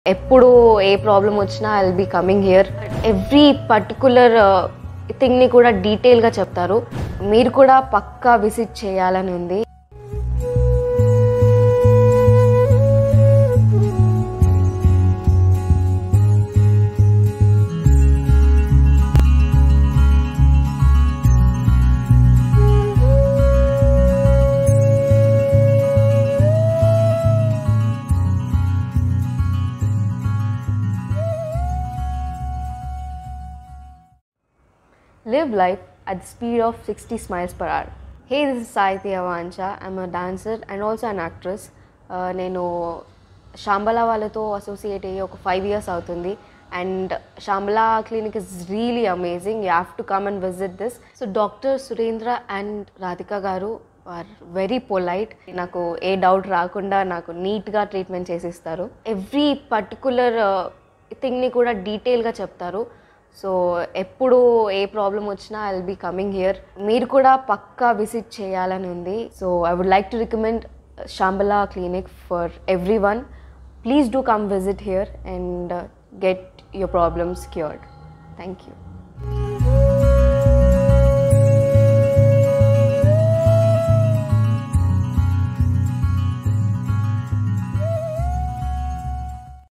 ఎప్పుడు ఏ ప్రాబ్లం వచ్చినా I will be coming here. Every particular థింగ్ని కూడా డీటెయిల్గా చెప్తారు. మీరు కూడా పక్కా విజిట్ చేయాలని ఉంది. Live life at the speed of 60 smiles per hour. Hey, this is Saiti Avancha. I'm a dancer and also an actress. నేను Shambhala వాళ్ళతో అసోసియేట్ అయ్యి ఒక 5 years అవుతుంది. And Shambhala clinic is really amazing. You have to come and visit this. So Dr. Surendra and Radhika garu are very polite. నాకు ఏ doubt రాకుండా నాకు నీట్గా treatment చేసిస్తారు. ఎవ్రీ పర్టికులర్ థింగ్ని కూడా డీటెయిల్గా చెప్తారు. సో ఎప్పుడు ఏ ప్రాబ్లం వచ్చినా I will be coming here. మీరు కూడా పక్కా విజిట్ చేయాలని ఉంది. So I would like to recommend Shambhala clinic for everyone. Please do come visit here and get your problems cured. Thank you.